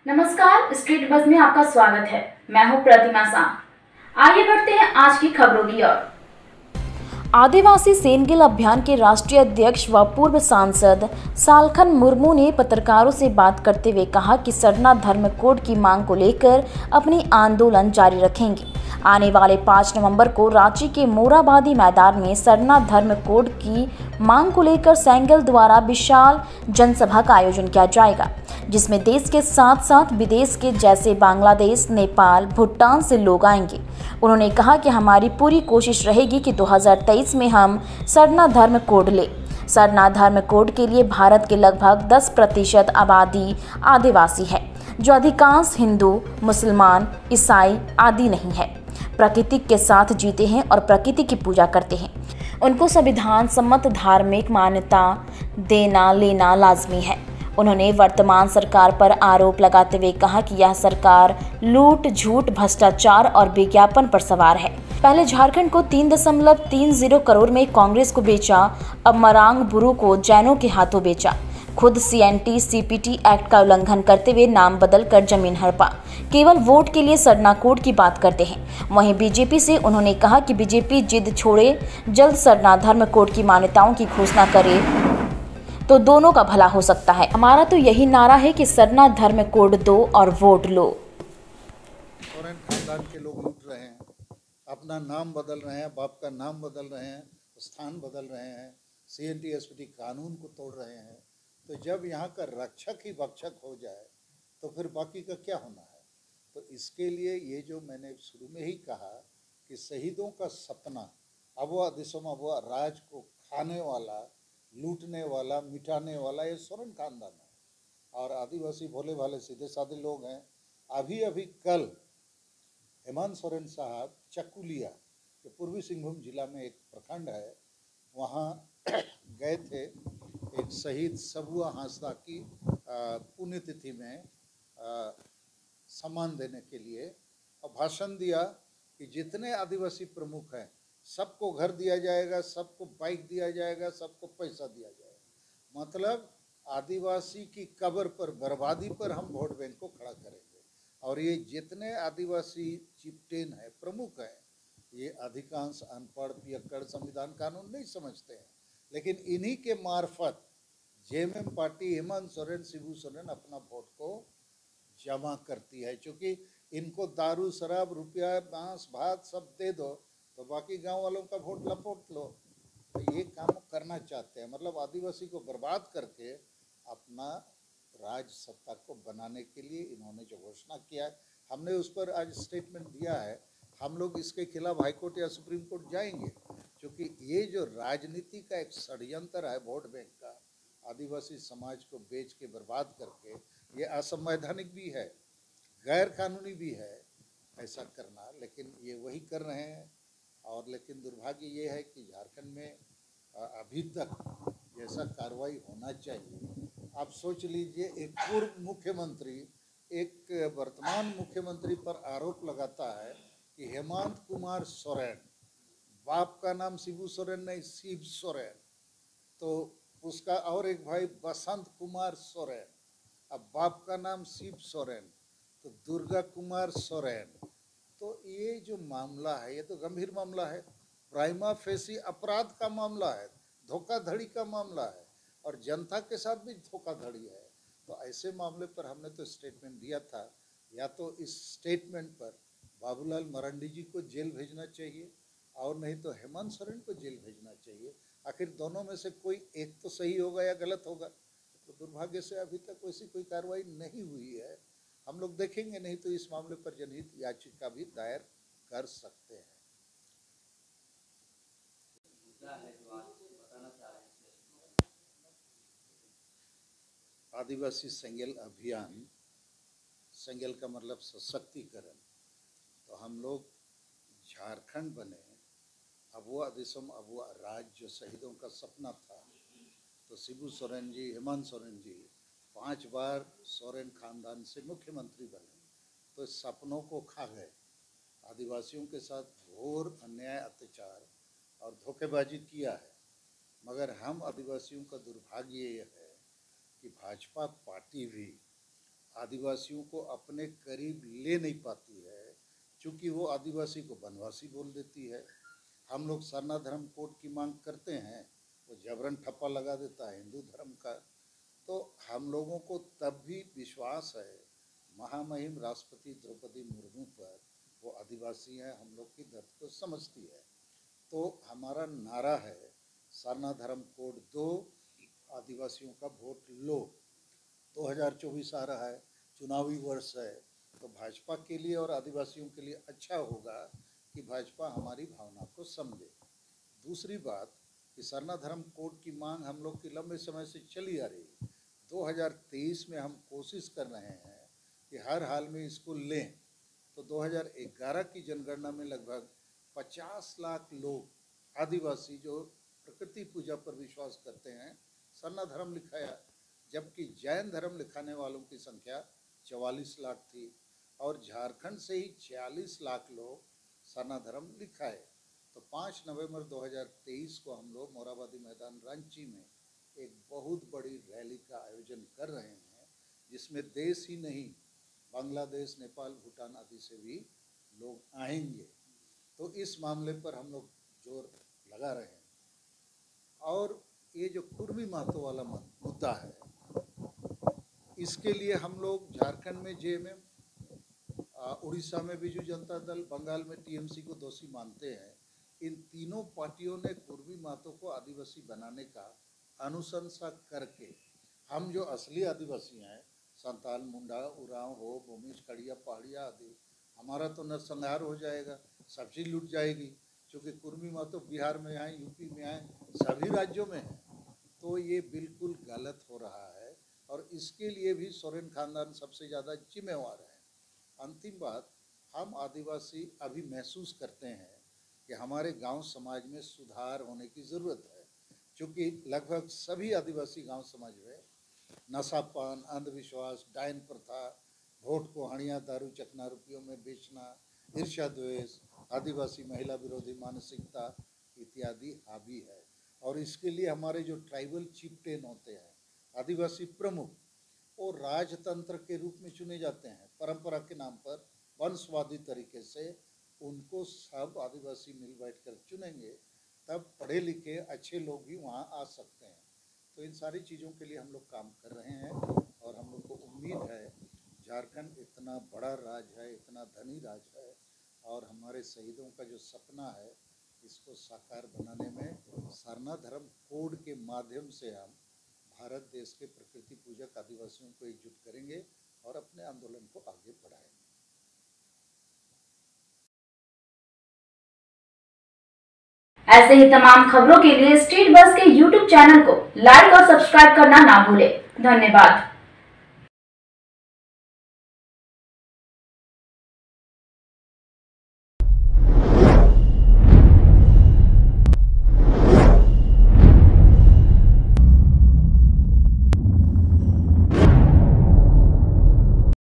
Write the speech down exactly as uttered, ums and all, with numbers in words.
नमस्कार, street buzz में आपका स्वागत है। मैं हूं प्रतिमा शाह। आइए बढ़ते हैं आज की खबरों की ओर। आदिवासी सेनगिल अभियान के राष्ट्रीय अध्यक्ष व पूर्व सांसद सालखन मुर्मू ने पत्रकारों से बात करते हुए कहा कि सरना धर्म कोड की मांग को लेकर अपनी आंदोलन जारी रखेंगे। आने वाले पाँच नवंबर को रांची के मोराबादी मैदान में सरना धर्म कोड की मांग को लेकर सेंगिल द्वारा विशाल जनसभा का आयोजन किया जाएगा, जिसमें देश के साथ साथ विदेश के जैसे बांग्लादेश, नेपाल, भूटान से लोग आएंगे। उन्होंने कहा कि हमारी पूरी कोशिश रहेगी कि दो हज़ार तेईस में हम सरना धर्म कोड ले। सरना धर्म कोड के लिए भारत के लगभग दस प्रतिशत आबादी आदिवासी है, जो अधिकांश हिंदू, मुसलमान, ईसाई आदि नहीं है। प्रकृति के साथ जीते हैं और प्रकृति की पूजा करते हैं। उनको संविधान सम्मत धार्मिक मान्यता देना लेना लाजमी है। उन्होंने वर्तमान सरकार पर आरोप लगाते हुए कहा कि यह सरकार लूट, झूठ, भ्रष्टाचार और विज्ञापन पर सवार है। पहले झारखंड को तीन दशमलव तीन जीरो करोड़ में कांग्रेस को बेचा, अब मरांग बुरु को जैनों के हाथों बेचा। खुद C N T C P T act का उल्लंघन करते हुए नाम बदलकर जमीन हड़पा। केवल वोट के लिए सरना कोड की बात करते हैं। वहीं बीजेपी से उन्होंने कहा कि बीजेपी जिद छोड़े, जल्द सरना धर्म कोड की मान्यताओं की घोषणा करे तो दोनों का भला हो सकता है। हमारा तो यही नारा है कि सरना धर्म कोड दो और वोट लो। सोरेन खानदान के लोग लूट रहे हैं, अपना नाम बदल रहे हैं, बाप का नाम बदल रहे हैं, स्थान बदल रहे हैं, C N T S P T कानून को तोड़ रहे हैं। तो जब यहाँ का रक्षक ही भक्षक हो जाए तो फिर बाकी का क्या होना है। तो इसके लिए ये जो मैंने शुरू में ही कहा कि शहीदों का सपना अबुआ दिसोम अबुआ राज को खाने वाला, लूटने वाला, मिटाने वाला ये सोरेन खानदान है। और आदिवासी भोले भाले सीधे साधे लोग हैं। अभी अभी कल हेमंत सोरेन साहब चकुलिया, जो पूर्वी सिंहभूम जिला में एक प्रखंड है, वहाँ गए थे एक शहीद सबुआ हांसदा की पुण्यतिथि में सम्मान देने के लिए, और भाषण दिया कि जितने आदिवासी प्रमुख हैं सबको घर दिया जाएगा, सबको बाइक दिया जाएगा, सबको पैसा दिया जाएगा। मतलब आदिवासी की कब्र पर, बर्बादी पर हम वोट बैंक को खड़ा करेंगे। और ये जितने आदिवासी चिपटेन है, प्रमुख हैं, ये अधिकांश अनपढ़, पियक्कड़, संविधान कानून नहीं समझते हैं। लेकिन इन्हीं के मार्फत J M M party, Hemant Soren, Shibu Soren अपना वोट को जमा करती है। क्योंकि इनको दारू, शराब, रुपया, बांस, भात सब दे दो तो बाकी गांव वालों का वोट लपोट लो। तो ये काम करना चाहते हैं, मतलब आदिवासी को बर्बाद करके अपना राज सत्ता को बनाने के लिए इन्होंने जो घोषणा किया है, हमने उस पर आज स्टेटमेंट दिया है। हम लोग इसके खिलाफ हाईकोर्ट या सुप्रीम कोर्ट जाएंगे, क्योंकि ये जो राजनीति का एक षड्यंत्र है वोट बैंक का, आदिवासी समाज को बेच के बर्बाद करके, ये असंवैधानिक भी है, गैर कानूनी भी है ऐसा करना, लेकिन ये वही कर रहे हैं। और लेकिन दुर्भाग्य ये है कि झारखंड में अभी तक जैसा कार्रवाई होना चाहिए, आप सोच लीजिए, एक पूर्व मुख्यमंत्री एक वर्तमान मुख्यमंत्री पर आरोप लगाता है कि हेमंत कुमार सोरेन, बाप का नाम शिबू सोरेन नहीं, शिव सोरेन, तो उसका और एक भाई बसंत कुमार सोरेन, अब बाप का नाम शिव सोरेन, तो दुर्गा कुमार सोरेन। तो ये जो मामला है, ये तो गंभीर मामला है, प्राइमा फेसी अपराध का मामला है, धोखाधड़ी का मामला है, और जनता के साथ भी धोखाधड़ी है। तो ऐसे मामले पर हमने तो स्टेटमेंट दिया था, या तो इस स्टेटमेंट पर बाबूलाल मरांडी जी को जेल भेजना चाहिए, और नहीं तो हेमंत सोरेन को जेल भेजना चाहिए। आखिर दोनों में से कोई एक तो सही होगा या गलत होगा। तो दुर्भाग्य से अभी तक वैसी कोई कार्रवाई नहीं हुई है। हम लोग देखेंगे, नहीं तो इस मामले पर जनहित याचिका भी दायर कर सकते हैं। आदिवासी सेंगेल अभियान, सेंगेल का मतलब सशक्तिकरण। तो हम लोग झारखंड बने, अबुआ दिसोम अबुआ राज जो शहीदों का सपना था, तो शिबू सोरेन जी, हेमंत सोरेन जी पांच बार सोरेन खानदान से मुख्यमंत्री बने, तो सपनों को खा गए। आदिवासियों के साथ घोर अन्याय, अत्याचार और धोखेबाजी किया है। मगर हम आदिवासियों का दुर्भाग्य ये है कि भाजपा पार्टी भी आदिवासियों को अपने करीब ले नहीं पाती है, क्योंकि वो आदिवासी को वनवासी बोल देती है। हम लोग सरना धर्म कोड की मांग करते हैं, वो जबरन ठप्पा लगा देता है हिंदू धर्म का। तो हम लोगों को तब भी विश्वास है महामहिम राष्ट्रपति द्रौपदी मुर्मू पर, वो आदिवासी हैं, हम लोग की दर्द को समझती है। तो हमारा नारा है सरना धर्म कोड दो, आदिवासियों का वोट लो। दो हज़ार चौबीस आ रहा है, चुनावी वर्ष है, तो भाजपा के लिए और आदिवासियों के लिए अच्छा होगा कि भाजपा हमारी भावना को समझे। दूसरी बात कि सरना धर्म कोड की मांग हम लोग की लंबे समय से चली आ रही है। दो हज़ार तेईस में हम कोशिश कर रहे हैं कि हर हाल में इसको लें। तो दो हज़ार ग्यारह की जनगणना में लगभग पचास लाख लोग आदिवासी जो प्रकृति पूजा पर विश्वास करते हैं सरना धर्म लिखाया, जबकि जैन धर्म लिखाने वालों की संख्या चवालीस लाख थी और झारखंड से ही छियालीस लाख लोग सरना धर्म लिखाए। तो पाँच नवंबर दो हज़ार तेईस को हम लोग मोराबादी मैदान रांची में एक बहुत बड़ी रैली का आयोजन कर रहे हैं, जिसमें देश ही नहीं बांग्लादेश, नेपाल, भूटान आदि से भी लोग आएंगे। तो इस मामले पर हम लोग जोर लगा रहे हैं। और ये जो कुर्मी महतो वाला मुद्दा है, इसके लिए हम लोग झारखंड में जे एम एम, उड़ीसा में बीजू जनता दल, बंगाल में टी एम सी को दोषी मानते हैं। इन तीनों पार्टियों ने कुर्मी महतो को आदिवासी बनाने का अनुशंसा करके हम जो असली आदिवासी हैं, संताल, मुंडा, उरांव हो, भूमिज, खड़िया, पहाड़िया आदि, हमारा तो नरसंहार हो जाएगा, सब्जी लूट जाएगी, क्योंकि कुर्मी महतो बिहार में आए, यूपी में आए, सभी राज्यों में हैं। तो ये बिल्कुल गलत हो रहा है और इसके लिए भी सोरेन खानदान सबसे ज़्यादा जिम्मेवार है। अंतिम बात, हम आदिवासी अभी महसूस करते हैं कि हमारे गांव समाज में सुधार होने की ज़रूरत है, क्योंकि लगभग सभी आदिवासी गांव समाज में नशापान, अंधविश्वास, डायन प्रथा, वोट को हणिया, दारू, चकना रुपयों में बेचना, ईर्ष्या, द्वेष, आदिवासी महिला विरोधी मानसिकता इत्यादि हावी है। और इसके लिए हमारे जो ट्राइबल चीफ्टेन होते हैं, आदिवासी प्रमुख, वो राजतंत्र के रूप में चुने जाते हैं, परंपरा के नाम पर वंशवादी तरीके से। उनको सब आदिवासी मिल बैठकर चुनेंगे, तब पढ़े लिखे अच्छे लोग भी वहाँ आ सकते हैं। तो इन सारी चीज़ों के लिए हम लोग काम कर रहे हैं और हम लोग को उम्मीद है झारखंड इतना बड़ा राज्य है, इतना धनी राज्य है, और हमारे शहीदों का जो सपना है इसको साकार बनाने में सरना धर्म कोड के माध्यम से हम भारत देश के प्रकृति पूजक आदिवासियों को एकजुट करेंगे और अपने आंदोलन को आगे बढ़ाएंगे। ऐसे ही तमाम खबरों के लिए स्टेट बस के यूट्यूब चैनल को लाइक और सब्सक्राइब करना ना भूलें। धन्यवाद।